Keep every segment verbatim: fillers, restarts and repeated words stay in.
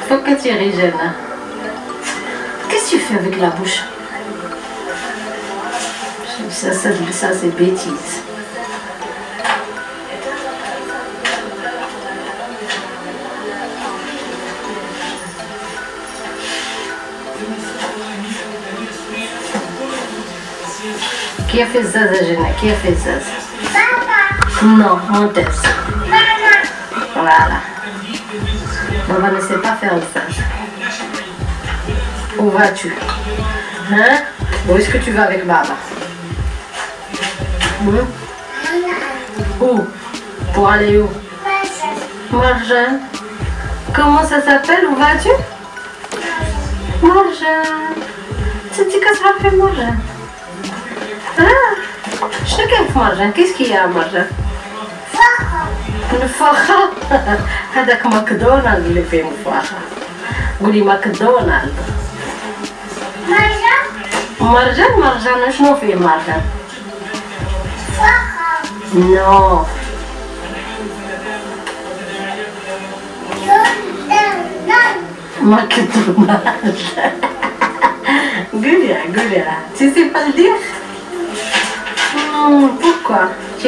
Faut que tu ris, Jenna. Qu'est-ce que tu fais avec la bouche? Ça, ça, ça c'est bêtise. Qui a fait ça, Jenna? Qui a fait ça? Papa. Non, mon test. Maman. Voilà. Maman ne sait pas faire ça. Où vas-tu? Hein? Où est-ce que tu vas avec Baba? Mmh. Où? Pour aller où? Marjan. Comment ça s'appelle? Où vas-tu? Marjan. Tu dis que ça fait Marjan. Ah, je te kiffe Marjan. Qu'est-ce qu'il y a Marjan? الفخة هذاك ماكدونالد اللي فيه الفخة. قولي ماكدونالد. مرجان مرجان مرجان شنو فيه مرجان؟ فخة. نو ماكدونالد. قولي قولي tu sais pas le dire? Hmm, pourquoi? Tu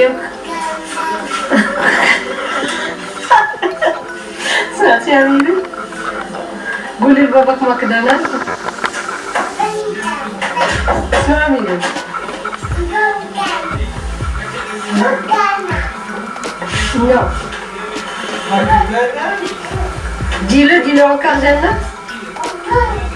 سمعتي يا ميمي؟ قولي لباباك ماكدونالد. اسمع ميمي. نو. Dis-le, dis-le encore, Jenna.